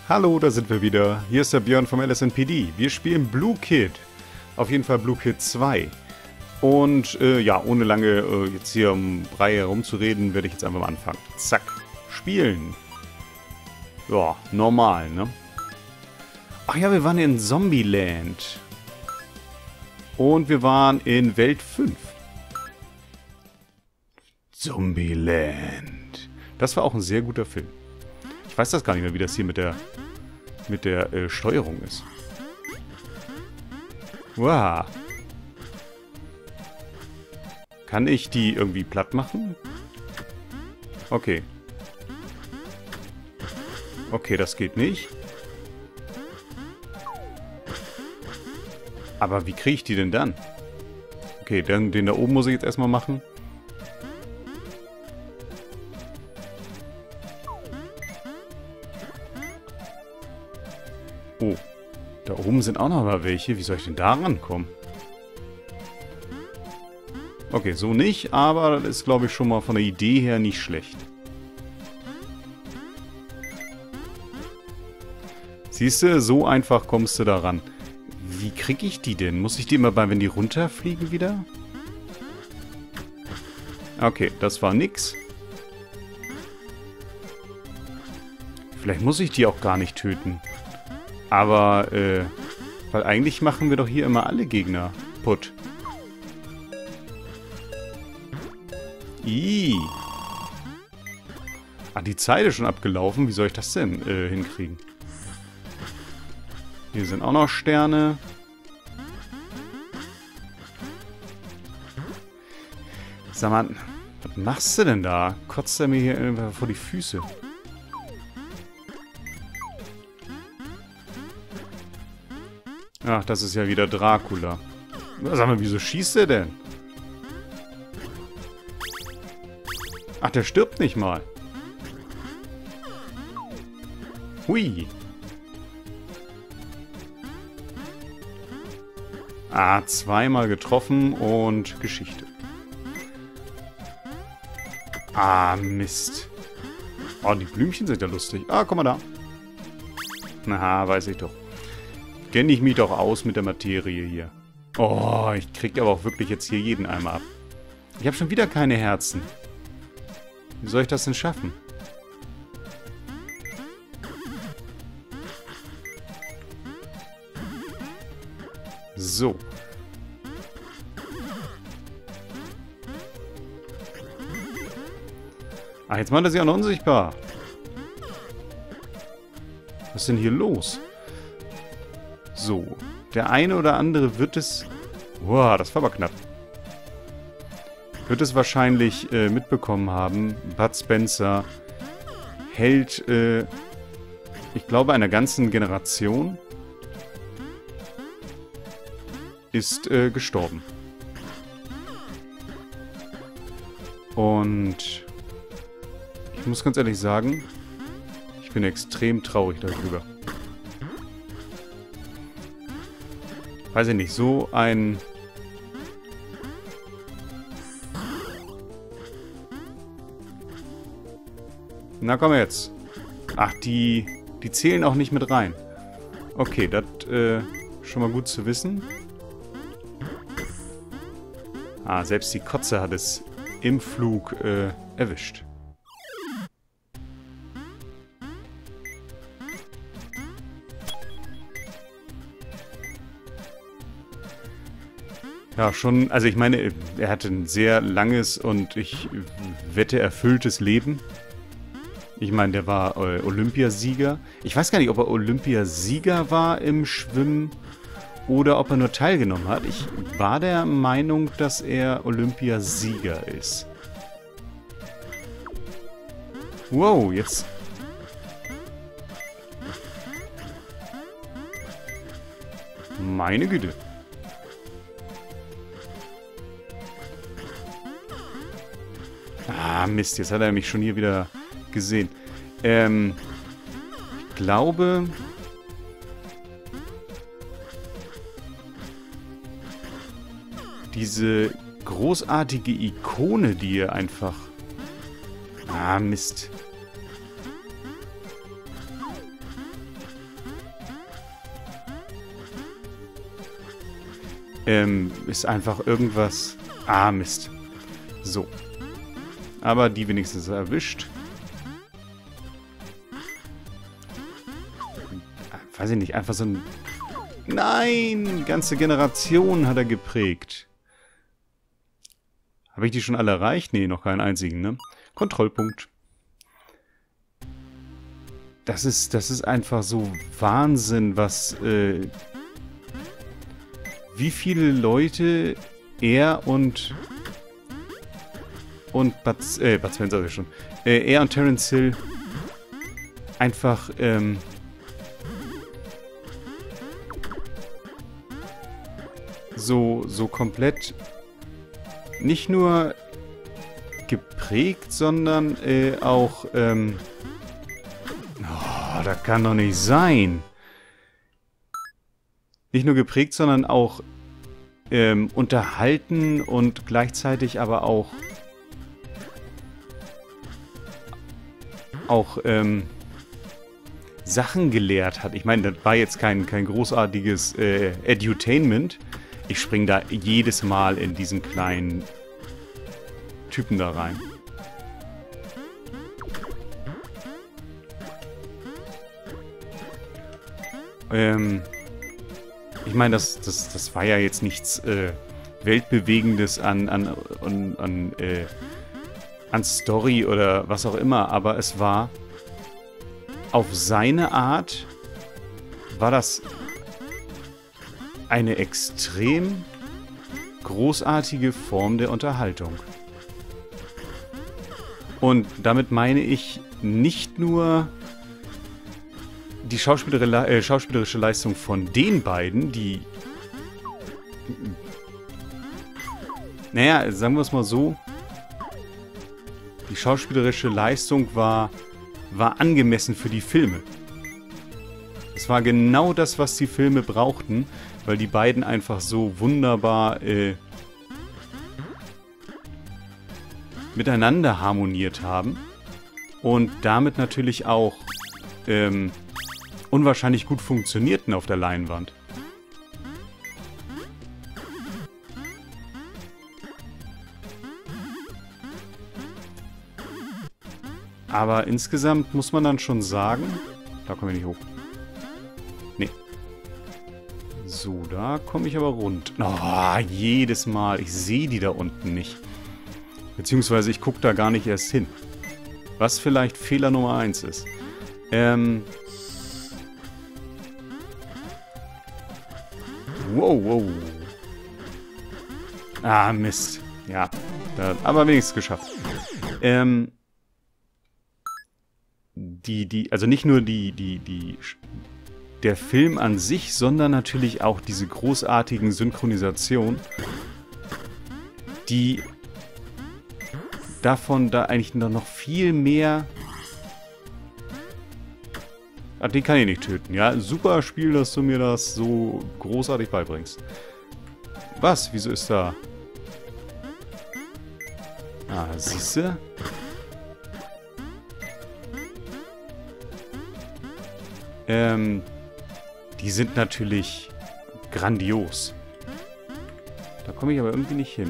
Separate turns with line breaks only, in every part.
Hallo, da sind wir wieder. Hier ist der Björn vom LSNPD. Wir spielen Blue Kid. Auf jeden Fall Blue Kid 2. Und ja, ohne lange jetzt hier um Brei herumzureden, werde ich jetzt einfach mal anfangen. Zack. Spielen. Ja, normal, ne? Ach ja, wir waren in Zombieland. Und wir waren in Welt 5. Zombieland. Das war auch ein sehr guter Film. Ich weiß das gar nicht mehr, wie das hier mit der Steuerung ist. Wow. Kann ich die irgendwie platt machen? Okay. Okay, das geht nicht. Aber wie kriege ich die denn dann? Okay, den da oben muss ich jetzt erstmal machen. Oh, da oben sind auch noch mal welche. Wie soll ich denn da rankommen? Okay, so nicht, aber das ist, glaube ich, schon mal von der Idee her nicht schlecht. Siehst du, so einfach kommst du da ran. Wie kriege ich die denn? Muss ich die immer wenn die runterfliegen wieder? Okay, das war nix. Vielleicht muss ich die auch gar nicht töten. Aber, weil eigentlich machen wir doch hier immer alle Gegner putt. Ih. Ah, die Zeit ist schon abgelaufen. Wie soll ich das denn hinkriegen? Hier sind auch noch Sterne. Sag mal, was machst du denn da? Kotzt er mir hier einfach vor die Füße? Ach, das ist ja wieder Dracula. Sag mal, wieso schießt er denn? Ach, der stirbt nicht mal. Hui. Ah, zweimal getroffen und Geschichte. Ah, Mist. Oh, die Blümchen sind ja lustig. Ah, guck mal da. Na, weiß ich doch. Kenne ich mich doch aus mit der Materie hier. Oh, ich krieg aber auch wirklich jetzt hier jeden einmal ab. Ich habe schon wieder keine Herzen. Wie soll ich das denn schaffen? So. Ah, jetzt macht er sich auch noch unsichtbar. Was ist denn hier los? So. Der eine oder andere wird es... Wow, das war aber knapp. Wird es wahrscheinlich mitbekommen haben. Bud Spencer Held, ich glaube, einer ganzen Generation ist gestorben. Und ich muss ganz ehrlich sagen, ich bin extrem traurig darüber. Weiß ich nicht, so ein... Na komm jetzt. Ach, die zählen auch nicht mit rein. Okay, das schon mal gut zu wissen. Ah, selbst die Kotze hat es im Flug erwischt. Ja, schon, also ich meine, er hatte ein sehr langes und ich wette erfülltes Leben. Ich meine, der war Olympiasieger. Ich weiß gar nicht, ob er Olympiasieger war im Schwimmen oder ob er nur teilgenommen hat. Ich war der Meinung, dass er Olympiasieger ist. Wow, jetzt... Meine Güte. Ah, Mist, jetzt hat er mich schon hier wieder gesehen. Ich glaube... Diese großartige Ikone, die er einfach... Ah, Mist. ist einfach irgendwas... Ah, Mist. So. Aber die wenigstens erwischt. Weiß ich nicht, einfach so ein... Nein! Ganze Generation hat er geprägt. Habe ich die schon alle erreicht? Nee, noch keinen einzigen, ne? Kontrollpunkt. Das ist einfach so Wahnsinn, was... wie viele Leute er und Bud Spencer ja schon. Er und Terence Hill einfach, so komplett nicht nur geprägt, sondern auch, oh, das kann doch nicht sein. Nicht nur geprägt, sondern auch unterhalten und gleichzeitig aber auch Sachen gelehrt hat. Ich meine, das war jetzt kein großartiges Edutainment. Ich spring da jedes Mal in diesen kleinen Typen da rein. Ich meine, das war ja jetzt nichts Weltbewegendes an Story oder was auch immer, aber es war auf seine Art, war das eine extrem großartige Form der Unterhaltung. Und damit meine ich nicht nur die schauspielerische Leistung von den beiden, die... Naja, sagen wir es mal so. Die schauspielerische Leistung war angemessen für die Filme. Es war genau das, was die Filme brauchten, weil die beiden einfach so wunderbar miteinander harmoniert haben und damit natürlich auch unwahrscheinlich gut funktionierten auf der Leinwand. Aber insgesamt muss man dann schon sagen... Da komme ich nicht hoch. Nee. So, da komme ich aber rund. Oh, jedes Mal. Ich sehe die da unten nicht. Beziehungsweise ich gucke da gar nicht erst hin. Was vielleicht Fehler Nummer 1 ist. Wow. Ah, Mist. Ja, aber wenigstens geschafft. Also nicht nur der Film an sich, sondern natürlich auch diese großartigen Synchronisationen, die davon da eigentlich noch viel mehr... Ah, den kann ich nicht töten, ja? Super Spiel, dass du mir das so großartig beibringst. Was? Wieso ist da... Ah, siehste? Die sind natürlich grandios. Da komme ich aber irgendwie nicht hin.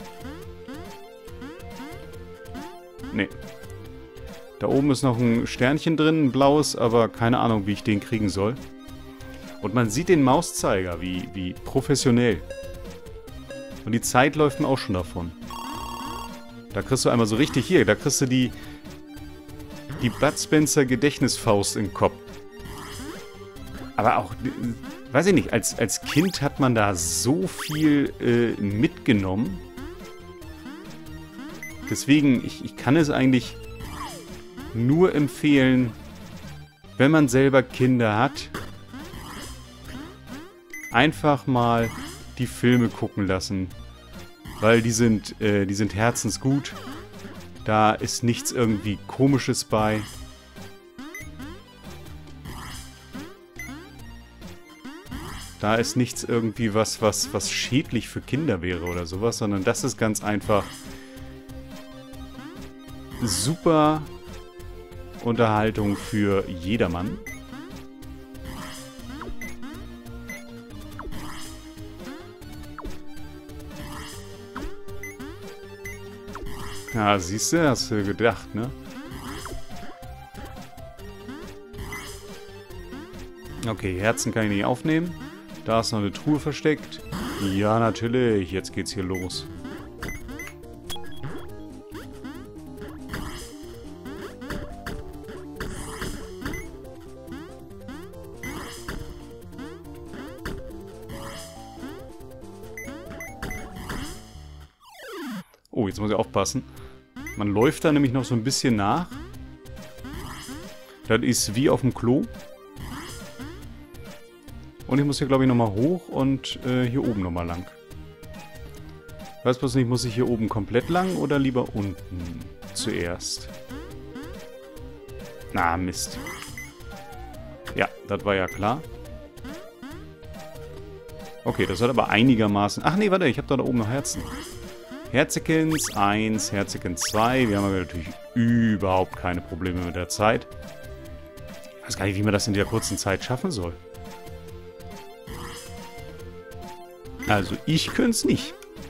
Nee. Da oben ist noch ein Sternchen drin, ein blaues, aber keine Ahnung, wie ich den kriegen soll. Und man sieht den Mauszeiger, wie professionell. Und die Zeit läuft mir auch schon davon. Da kriegst du einmal so richtig hier, da kriegst du die Bud Spencer Gedächtnisfaust im Kopf. Aber auch, weiß ich nicht, als Kind hat man da so viel mitgenommen. Deswegen, ich kann es eigentlich nur empfehlen, wenn man selber Kinder hat, einfach mal die Filme gucken lassen. Weil die sind herzensgut. Da ist nichts irgendwie Komisches bei. Da ist nichts irgendwie was schädlich für Kinder wäre oder sowas, sondern das ist ganz einfach super Unterhaltung für jedermann. Ja, siehst du, hast du gedacht, ne? Okay, Herzen kann ich nicht aufnehmen. Da ist noch eine Truhe versteckt. Ja, natürlich. Jetzt geht's hier los. Oh, jetzt muss ich aufpassen. Man läuft da nämlich noch so ein bisschen nach. Das ist wie auf dem Klo. Und ich muss hier, glaube ich, nochmal hoch und hier oben nochmal lang. Ich weiß bloß nicht, muss ich hier oben komplett lang oder lieber unten zuerst? Na, Mist. Ja, das war ja klar. Okay, das hat aber einigermaßen... Ach nee, warte, ich habe da oben noch Herzen. Herzekins 1, Herzekins 2. Wir haben aber natürlich überhaupt keine Probleme mit der Zeit. Ich weiß gar nicht, wie man das in der kurzen Zeit schaffen soll. Also, ich könnte es nicht.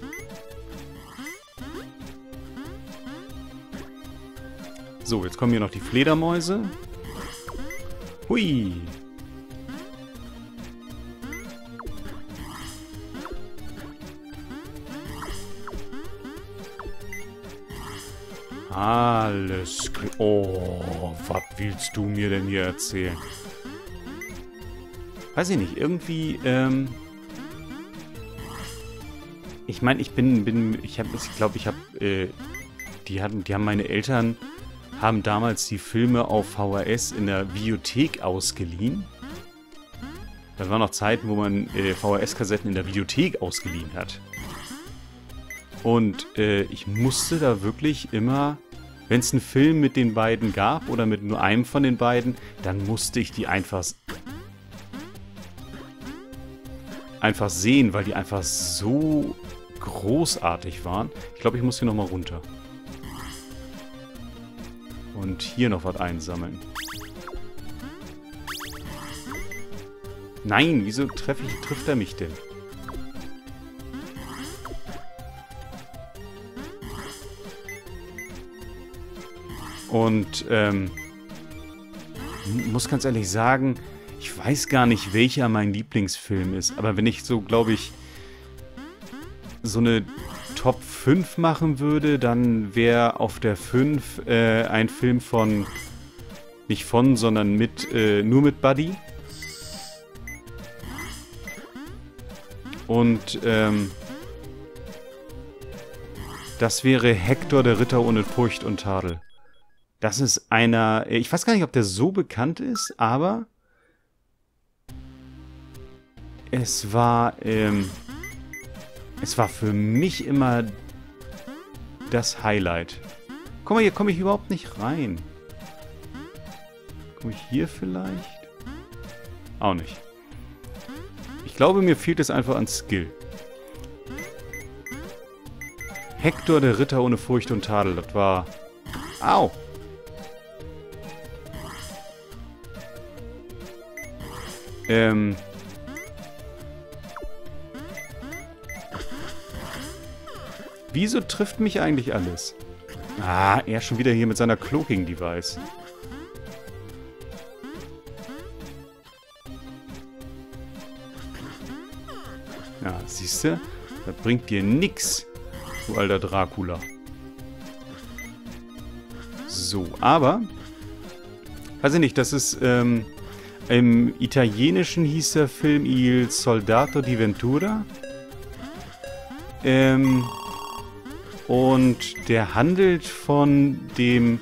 So, jetzt kommen hier noch die Fledermäuse. Hui. Alles klar. Oh, was willst du mir denn hier erzählen? Weiß ich nicht, irgendwie, ich meine, ich glaube, die haben meine Eltern haben damals die Filme auf VHS in der Videothek ausgeliehen. Das waren noch Zeiten, wo man VHS-Kassetten in der Videothek ausgeliehen hat. Und ich musste da wirklich immer, wenn es einen Film mit den beiden gab oder mit nur einem von den beiden, dann musste ich die einfach sehen, weil die einfach so großartig waren. Ich glaube, ich muss hier nochmal runter. Und hier noch was einsammeln. Nein, wieso trifft er mich denn? Und, muss ganz ehrlich sagen, ich weiß gar nicht, welcher mein Lieblingsfilm ist. Aber wenn ich so, glaube ich, so eine Top 5 machen würde, dann wäre auf der 5 ein Film von, nicht von, sondern mit, nur mit Buddy. Und, das wäre Hector, der Ritter ohne Furcht und Tadel. Das ist einer, ich weiß gar nicht, ob der so bekannt ist, aber es war für mich immer das Highlight. Guck mal, hier komme ich überhaupt nicht rein. Komme ich hier vielleicht? Auch nicht. Ich glaube, mir fehlt es einfach an Skill. Hector, der Ritter ohne Furcht und Tadel, das war... Au! Wieso trifft mich eigentlich alles? Ah, er schon wieder hier mit seiner Cloaking-Device. Ja, siehst du? Das bringt dir nix, du alter Dracula. So, aber... Weiß ich nicht, das ist, im Italienischen hieß der Film Il Soldato di Ventura. Und der handelt von dem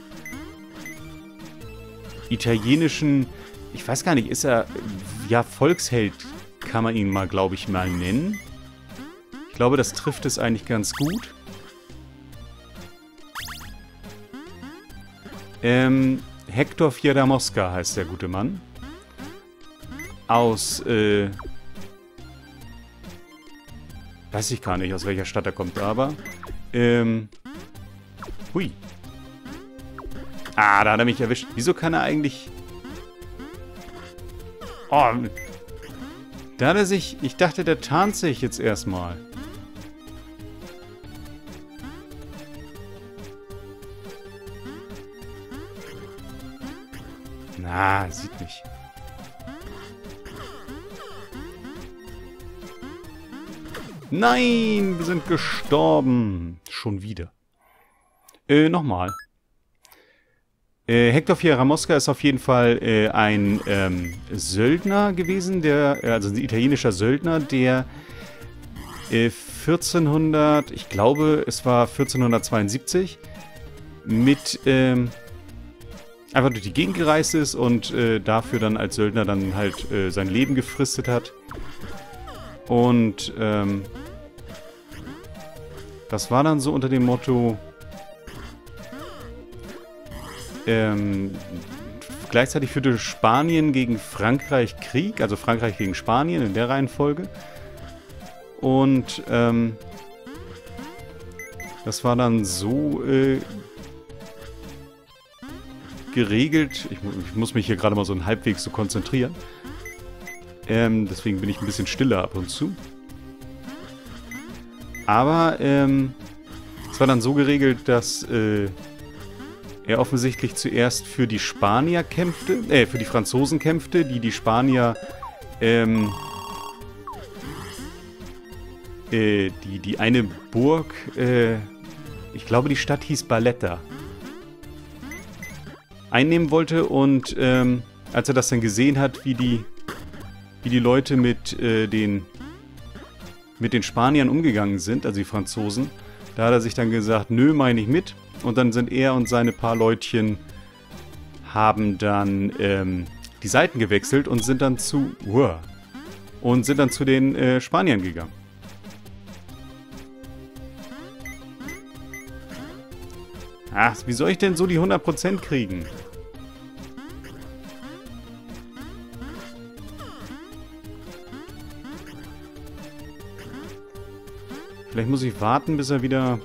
italienischen, ich weiß gar nicht, ist er, ja, Volksheld kann man ihn mal, glaube ich, mal nennen. Ich glaube, das trifft es eigentlich ganz gut. Hector Fieramosca heißt der gute Mann. Aus, weiß ich gar nicht, aus welcher Stadt er kommt, aber, hui. Ah, da hat er mich erwischt. Wieso kann er eigentlich... Oh, da hat er sich... Ich dachte, der tarnt sich jetzt erstmal. Ah, sieht nicht. Nein, wir sind gestorben. Schon wieder. Nochmal. Hector Fierramoska ist auf jeden Fall ein Söldner gewesen, also ein italienischer Söldner, der 1400, ich glaube, es war 1472, mit einfach durch die Gegend gereist ist und dafür dann als Söldner dann halt sein Leben gefristet hat. Und das war dann so unter dem Motto, gleichzeitig führte Spanien gegen Frankreich Krieg, also Frankreich gegen Spanien in der Reihenfolge. Und das war dann so geregelt. Ich muss mich hier gerade mal so halbwegs so konzentrieren. Deswegen bin ich ein bisschen stiller ab und zu. Aber es war dann so geregelt, dass er offensichtlich zuerst für die Spanier kämpfte, für die Franzosen kämpfte, die Spanier, die eine Burg, ich glaube die Stadt hieß Barletta, einnehmen wollte und als er das dann gesehen hat, wie die Leute mit den Spaniern umgegangen sind, also die Franzosen, da hat er sich dann gesagt, nö, meine ich mit. Und dann sind er und seine paar Leutchen haben dann die Seiten gewechselt und sind dann zu den Spaniern gegangen. Ach, wie soll ich denn so die 100% kriegen? Vielleicht muss ich warten, bis er wieder...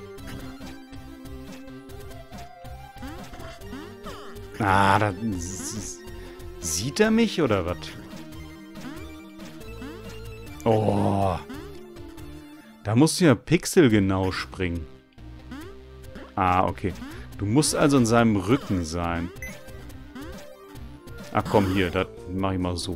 Ah, da... Sieht er mich, oder was? Oh. Da musst du ja pixelgenau springen. Ah, okay. Du musst also in seinem Rücken sein. Ach komm, hier, das mache ich mal so.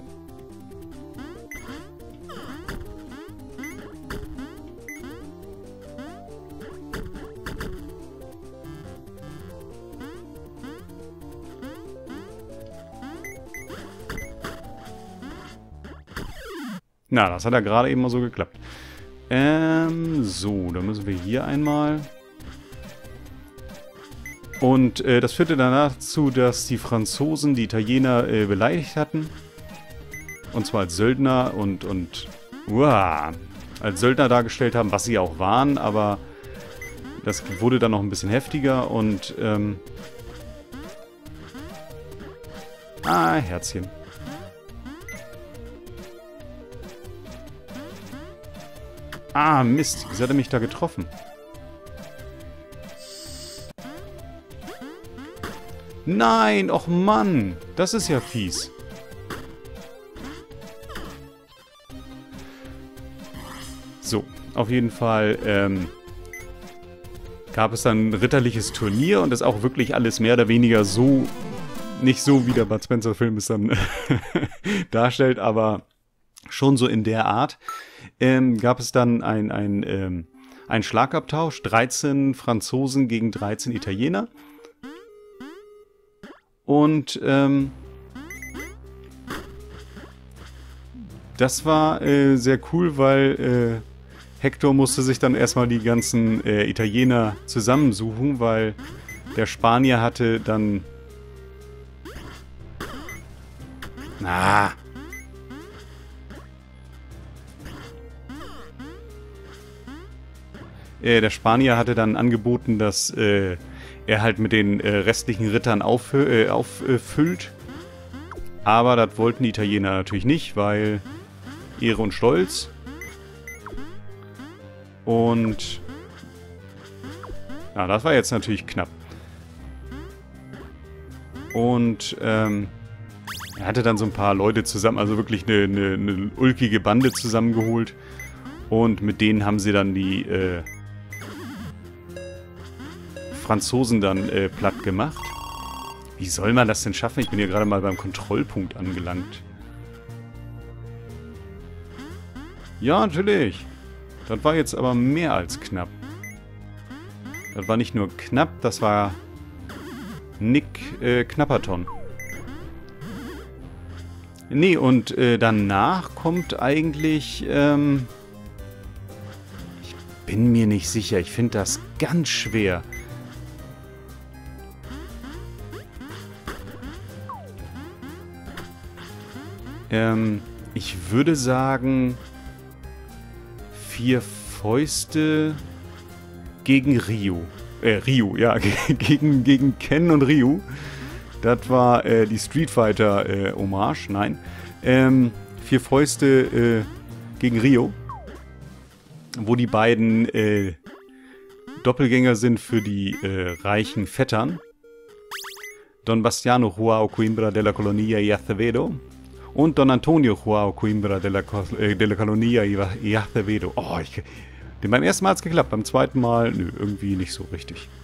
Na, das hat ja gerade eben mal so geklappt. So, dann müssen wir hier einmal... Und das führte danach dazu, dass die Franzosen die Italiener beleidigt hatten. Und zwar als Söldner und als Söldner dargestellt haben, was sie auch waren, aber das wurde dann noch ein bisschen heftiger und Herzchen. Ah, Mist. Wieso hat er mich da getroffen? Nein, och Mann. Das ist ja fies. So, auf jeden Fall gab es dann ein ritterliches Turnier und das auch wirklich alles mehr oder weniger so, nicht so wie der Bud Spencer-Film es dann darstellt, aber schon so in der Art. Gab es dann einen Schlagabtausch, 13 Franzosen gegen 13 Italiener. Und das war sehr cool, weil Hector musste sich dann erstmal die ganzen Italiener zusammensuchen, weil der Spanier hatte dann... Der Spanier hatte dann angeboten, dass er halt mit den restlichen Rittern auffüllt. Aber das wollten die Italiener natürlich nicht, weil Ehre und Stolz. Und ja, das war jetzt natürlich knapp. Und er hatte dann so ein paar Leute zusammen, also wirklich eine ulkige Bande zusammengeholt. Und mit denen haben sie dann die Franzosen dann platt gemacht. Wie soll man das denn schaffen? Ich bin hier gerade mal beim Kontrollpunkt angelangt. Ja, natürlich. Das war jetzt aber mehr als knapp. Das war nicht nur knapp, das war Nick Knapperton. Nee, und danach kommt eigentlich... ich bin mir nicht sicher. Ich finde das ganz schwer. Ich würde sagen... 4 Fäuste gegen Ryu. Ryu, ja, gegen Ken und Ryu. Das war die Street Fighter Hommage, nein. 4 Fäuste gegen Ryu. Wo die beiden Doppelgänger sind für die reichen Vettern. Don Bastiano Joao Coimbra de la Colonia y Acevedo. Und Don Antonio Joao Coimbra de la Colonia y Acevedo. Oh, beim ersten Mal hat es geklappt, beim zweiten Mal, nö, irgendwie nicht so richtig.